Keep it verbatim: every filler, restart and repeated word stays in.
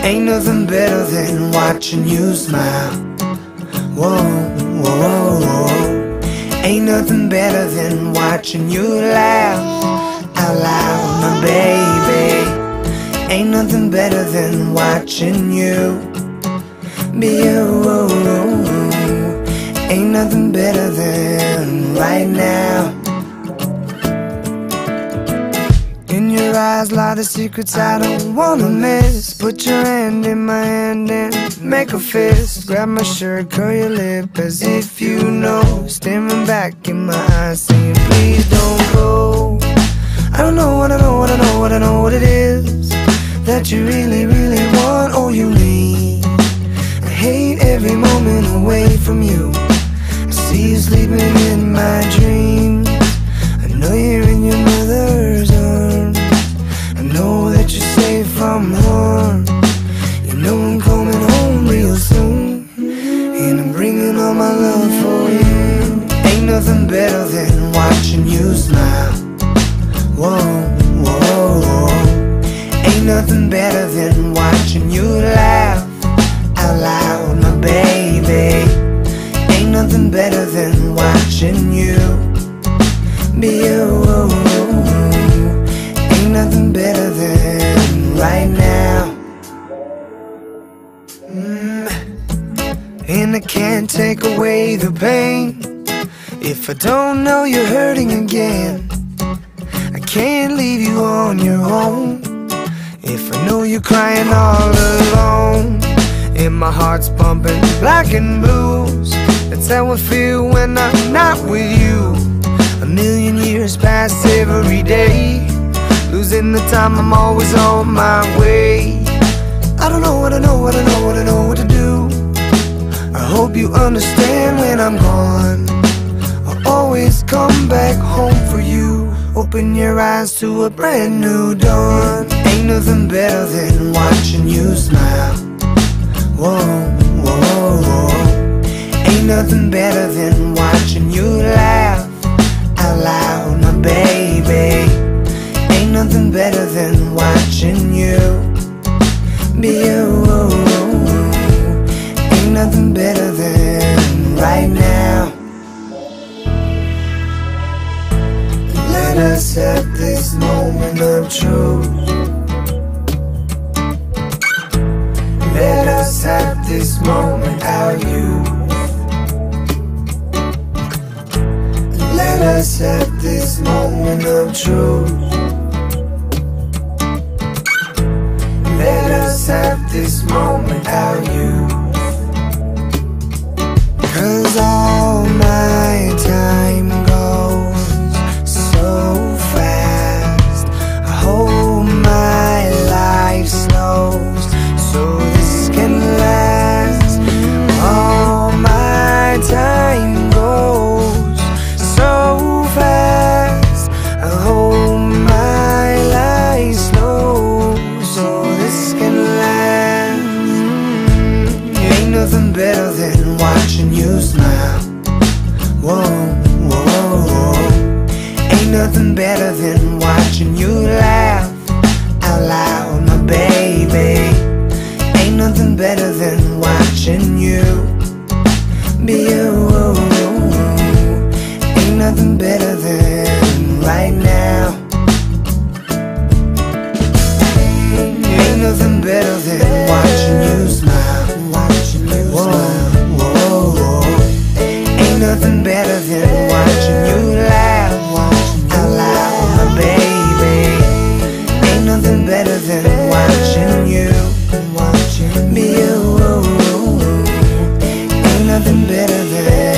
Ain't nothing better than watching you smile. Whoa, whoa, whoa, whoa. Ain't nothing better than watching you laugh out loud, my baby. Ain't nothing better than watching you be you. Ain't nothing better than right now. In your eyes lie the secrets I don't wanna miss. Put your hand in my hand and make a fist. Grab my shirt, curl your lip as if you know. Staring back in my eyes saying please don't go. I don't know what I know, what I know, what I know what it is that you really, really want or you need. I hate every moment away from you. I see you sleeping in my dreams. I know you're in your mother's arms. I know that you're safe from harm. You know I'm coming home real soon, and I'm bringing all my love for you. Ain't nothing better than watching you smile. Whoa, whoa, whoa. Ain't nothing better than watching you laugh out loud, my baby. Ain't nothing better than watching you be you. Ain't nothing better than right now. mm. And I can't take away the pain if I don't know you're hurting again. I can't leave you on your own if I know you're crying all alone. And my heart's pumping black and blues. That's how I feel when I'm not with you. A million years pass every day, losing the time, I'm always on my way. I don't know what I know, what I know, what I know what to do. I hope you understand when I'm gone. I'll always come back home for you. Open your eyes to a brand new dawn. Ain't nothing better than watching you smile. Whoa, whoa, whoa. Ain't nothing better than watching you laugh out loud, my baby. Ain't nothing better than watching you be you. Ain't nothing better than right now. Let us have this moment of truth. Let us have this moment, our youth. Let us have this moment of truth. Let us have this moment, our youth. 'Cause all my time goes so fast. I hope my life slows so this can last. All my time goes so fast. I hope my life slows so this can last. mm. Ain't nothing better than watching you smile. Whoa, whoa, whoa. Ain't nothing better than watching you laugh out loud, my baby. Ain't nothing better than watching you be you. Ain't nothing better than right now. Ain't nothing better than watching you smile. Watching you smile. Whoa, whoa. Ain't nothing better than watching you laugh out loud, my baby. Ain't nothing better than watching you be you. Ain't nothing better than